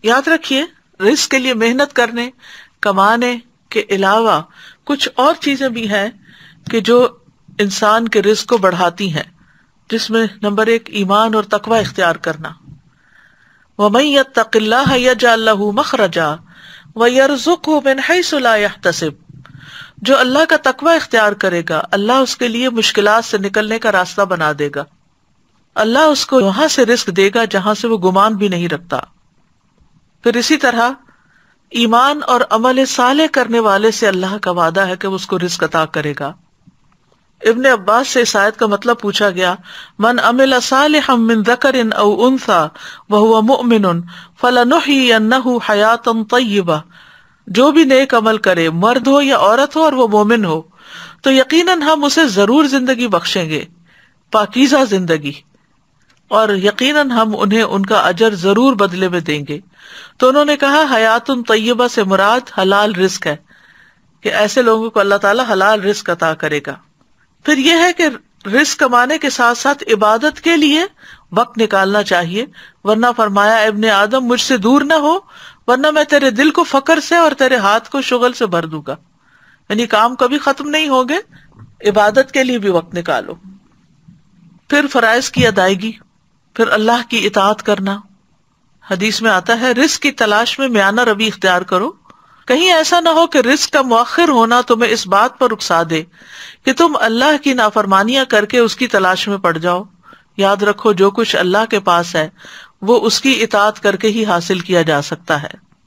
یاد رکھیے رزق کے لیے محنت کرنے کمانے کے علاوہ کچھ اور چیزیں بھی ہیں کہ جو انسان کے رزق کو بڑھاتی ہیں، جس میں نمبر 1 ایمان اور تقوی اختیار کرنا. وَمَن يَتَّقِ اللَّهَ يَجْعَل لَّهُ مَخْرَجًا وَيَرْزُقْهُ مِنْ حَيْثُ لَا يَحْتَسِبُ. جو اللہ کا تقوی اختیار کرے گا اللہ اس کے لیے مشکلات سے نکلنے کا راستہ بنا دے گا. اللہ اس کو وہاں سے رزق دے گا جہاں سے وہ گمان بھی نہیں رکھتا. پھر اسی طرح ایمان اور عمل صالح کرنے والے سے اللہ کا وعدہ ہے کہ وہ اس کو رزق عطا کرے گا. ابن عباس سے اس آیت کا مطلب پوچھا گیا، من عمل صالحا من ذکر او انثى وهو مؤمن فلنحيينه حیاتا طیبہ. جو بھی نیک عمل کرے، مرد ہو یا عورت ہو اور وہ مومن ہو، تو یقیناً ہم اسے ضرور زندگی بخشیں گے، پاکیزہ زندگی، اور یقیناً ہم انہیں ان کا اجر ضرور بدلے میں دیں گے. تو انہوں نے کہا حیات طیبہ سے مراد حلال رزق ہے، کہ ایسے لوگوں کو اللہ تعالیٰ حلال رزق عطا کرے گا. پھر یہ ہے کہ رزق کمانے کے ساتھ ساتھ عبادت کے لیے وقت نکالنا چاہیے، ورنہ فرمایا ابن آدم مجھ سے دور نہ ہو ورنہ میں تیرے دل کو فقر سے اور تیرے ہاتھ کو شغل سے بھر دوں گا. یعنی کام کبھی ختم نہیں ہوگے، عبادت کے لیے بھی وقت نکالو. پھر فرائض کی ادائیگی، پھر اللہ کی اطاعت کرنا. حدیث میں آتا ہے رزق کی تلاش میں میانہ روی اختیار کرو. کہیں ایسا نہ ہو کہ رزق کا مؤخر ہونا تمہیں اس بات پر اکسا دے کہ تم اللہ کی نافرمانیاں کر کے اس کی تلاش میں پڑ جاؤ. یاد رکھو جو کچھ اللہ کے پاس ہے وہ اس کی اطاعت کر کے ہی حاصل کیا جا سکتا ہے.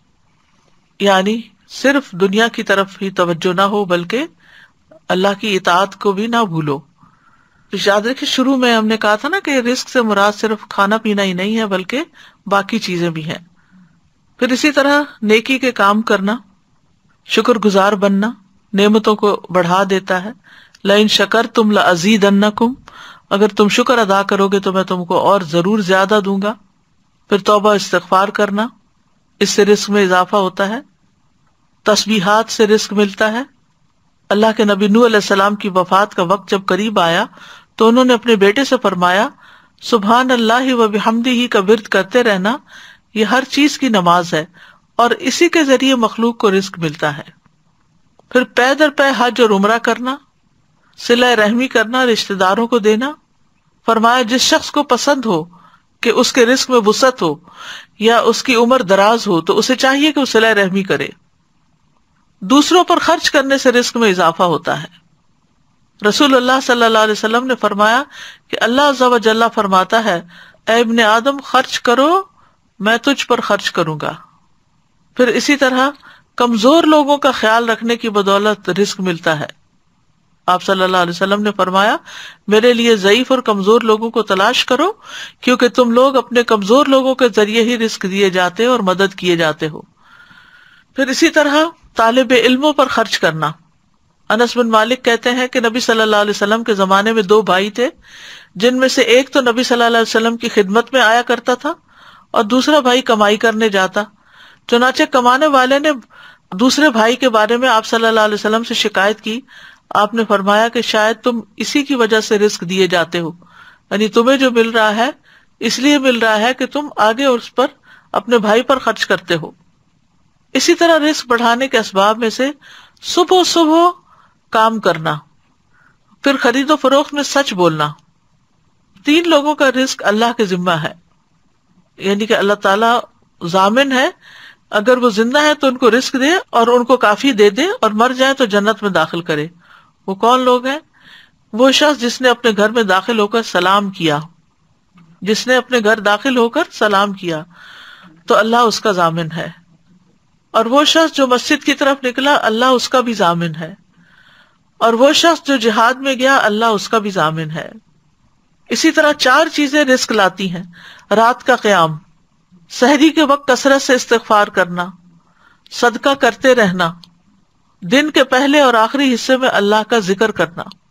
یعنی صرف دنیا کی طرف ہی توجہ نہ ہو بلکہ اللہ کی اطاعت کو بھی نہ بھولو. یاد رکھیں شروع میں ہم نے کہا تھا نا کہ رزق سے مراد صرف کھانا پینا ہی نہیں ہے بلکہ باقی چیزیں بھی ہیں. پھر اسی طرح نیکی کے کام کرنا، شکر گزار بننا نعمتوں کو بڑھا دیتا ہے. لئن شکرتم لازیدنکم، اگر تم شکر ادا کرو گے تو میں تم کو اور ضرور زیادہ دوں گا. پھر توبہ استغفار کرنا، اس سے رزق میں اضافہ ہوتا ہے. تسبیحات سے رزق ملتا ہے. اللہ کے نبی نوح علیہ السلام کی وفات کا وقت جب قریب آیا تو انہوں نے اپنے بیٹے سے فرمایا سبحان اللہ و بحمدہ کا ورد کرتے رہنا، یہ ہر چیز کی نماز ہے اور اسی کے ذریعے مخلوق کو رزق ملتا ہے. پھر پے در پے حج اور عمرہ کرنا، صلہ رحمی کرنا، رشتہ داروں کو دینا. فرمایا جس شخص کو پسند ہو کہ اس کے رزق میں وسعت ہو یا اس کی عمر دراز ہو تو اسے چاہیے کہ وہ صلہ رحمی کرے. دوسروں پر خرچ کرنے سے رزق میں اضافہ ہوتا ہے. رسول اللہ صلی اللہ علیہ وسلم نے فرمایا کہ اللہ عز و جل فرماتا ہے اے ابن آدم خرچ کرو میں تجھ پر خرچ کروں گا. پھر اسی طرح کمزور لوگوں کا خیال رکھنے کی بدولت رزق ملتا ہے. آپ صلی اللہ علیہ وسلم نے فرمایا میرے لیے ضعیف اور کمزور لوگوں کو تلاش کرو کیونکہ تم لوگ اپنے کمزور لوگوں کے ذریعے ہی رزق دیے جاتے اور مدد کیے جاتے ہو. پھر اسی طرح طالب علموں پر خرچ کرنا. انس بن مالک کہتے ہیں کہ نبی صلی اللہ علیہ وسلم کے زمانے میں 2 بھائی تھے جن میں سے ایک تو نبی صلی اللہ علیہ وسلم کی خدمت میں آیا کرتا تھا اور دوسرا بھائی کمائی کرنے جاتا. چنانچہ کمانے والے نے دوسرے بھائی کے بارے میں آپ صلی اللہ علیہ وسلم سے شکایت کی. آپ نے فرمایا کہ شاید تم اسی کی وجہ سے رزق دیے جاتے ہو، یعنی تمہیں جو مل رہا ہے اس لیے مل رہا ہے کہ تم آگے اس پر اپنے بھائی پر خرچ کرتے ہو. اسی طرح رزق بڑھانے کے اسباب میں سے صبح کام کرنا، پھر خرید و فروخت میں سچ بولنا. 3 لوگوں کا رزق اللہ کے ذمہ ہے، یعنی کہ اللہ تعالیٰ ضامن ہے اگر وہ زندہ ہے تو ان کو رزق دے اور ان کو کافی دے دے، اور مر جائے تو جنت میں داخل کرے. وہ کون لوگ ہیں؟ وہ شخص جس نے اپنے گھر میں داخل ہو کر سلام کیا، جس نے اپنے گھر داخل ہو کر سلام کیا تو اللہ اس کا ضامن ہے. اور وہ شخص جو مسجد کی طرف نکلا اللہ اس کا بھی ضامن ہے. اور وہ شخص جو جہاد میں گیا اللہ اس کا بھی ضامن ہے. اسی طرح 4 چیزیں رزق لاتی ہیں: رات کا قیام، سحری کے وقت کثرت سے استغفار کرنا، صدقہ کرتے رہنا، دن کے پہلے اور آخری حصے میں اللہ کا ذکر کرنا.